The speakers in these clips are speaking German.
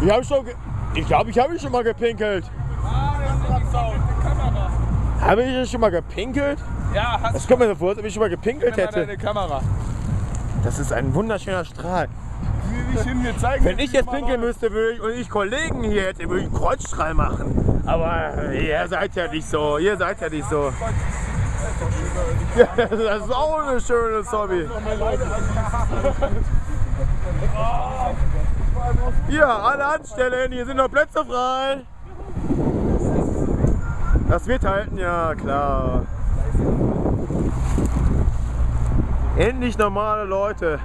Ich glaube, ich habe schon mal gepinkelt. Habe ich schon mal gepinkelt? Ja, hast Das kommt mir so vor, als ob ich schon mal gepinkelt hätte. deine Kamera. Das ist ein wunderschöner Strahl. Wir zeigen Wenn ich jetzt pinkeln müsste und ich Kollegen hier hätte, würde ich einen Kreuzstrahl machen. Aber ihr seid ja nicht so. Ihr seid ja nicht so. Ja, das ist auch ein schönes Hobby. Ja, alle anstellen, hier sind noch Plätze frei. Das wird halten, ja klar. Endlich normale Leute.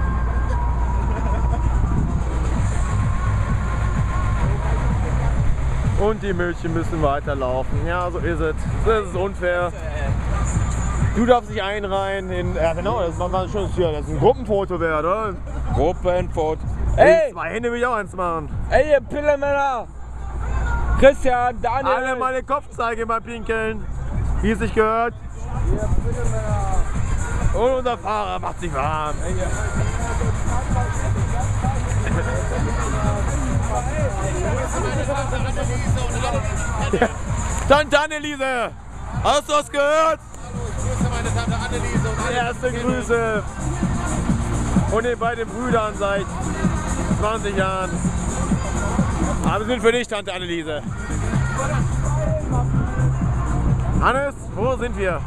Und die Mädchen müssen weiterlaufen. Ja, so ist es. Das ist unfair. Du darfst dich einreihen in. Ja genau, das machen wir schon hier. Das ist ein Gruppenfoto wert, oder? Gruppenfoto. Ey! 2 Hände will ich auch eins machen. Ey, ihr Pillemänner! Christian, Daniel! Alle meine Kopfzeige mal pinkeln. Wie es sich gehört. Und unser Fahrer macht sich warm. Tante Anneliese! Hast du was gehört? Grüße meine Tante Anneliese und alle Erste Grüße von den beiden Brüdern seit 20 Jahren. Aber wir sind für dich, Tante Anneliese. Hannes, wo sind wir?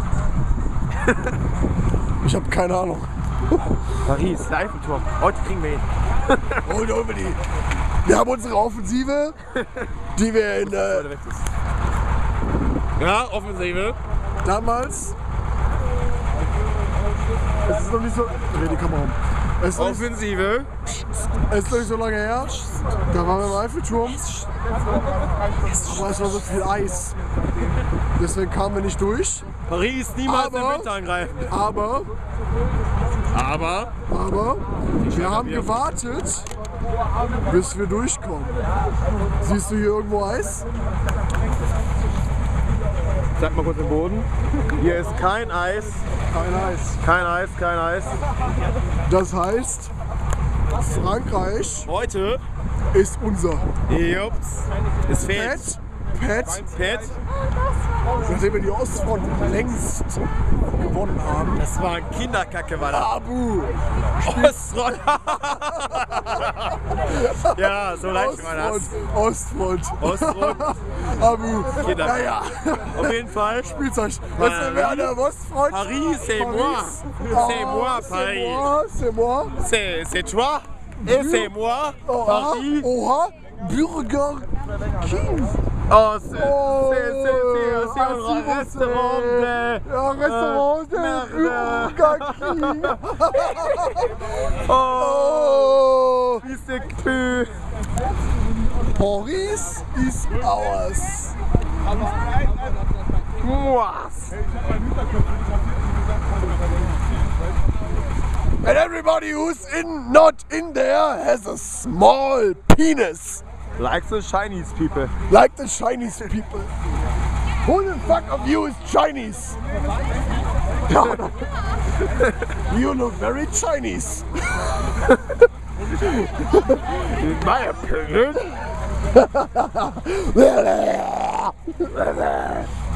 Ich habe keine Ahnung. Paris, der Eiffelturm. Heute kriegen wir ihn. Und unbedingt. Wir haben unsere Offensive, die wir in Ja, Offensive. damals. Es ist noch nicht so. Dreh die Kamera um. Es ist Offensive. noch nicht so lange her. Da waren wir im Eiffelturm. Aber es war so viel Eis. Deswegen kamen wir nicht durch. Paris, niemals Aber- den Winter angreifen. Aber wir haben gewartet, bis wir durchkommen. Siehst du hier irgendwo Eis? Sag mal kurz den Boden. Hier ist kein Eis. Kein Eis. Kein Eis, kein Eis. Das heißt, Frankreich Heute ist unser. Jups. Es fehlt. Pet, Pet. nachdem wir die Ostfront längst gewonnen haben. Das war Kinderkacke, war das. Abu, Ostfront. Ja, so leicht war das. Ostfront. Ostfront. Abu, Kinder. naja, Auf jeden Fall. Spielzeug. Was ist denn der Ostfront? Paris, c'est moi. C'est moi, Paris. C'est moi. C'est toi. Et c'est moi, Paris. Oha, Burger King. Oh, c'est un restaurant de... Ja, Restaurant merde. Burger King. Oh, Oh, wie c'est que... Paris is ours. Moi. And everybody who's not in there has a small penis. Like the Chinese people. Like the Chinese people. Who the fuck of you is Chinese? You look very Chinese. In my opinion.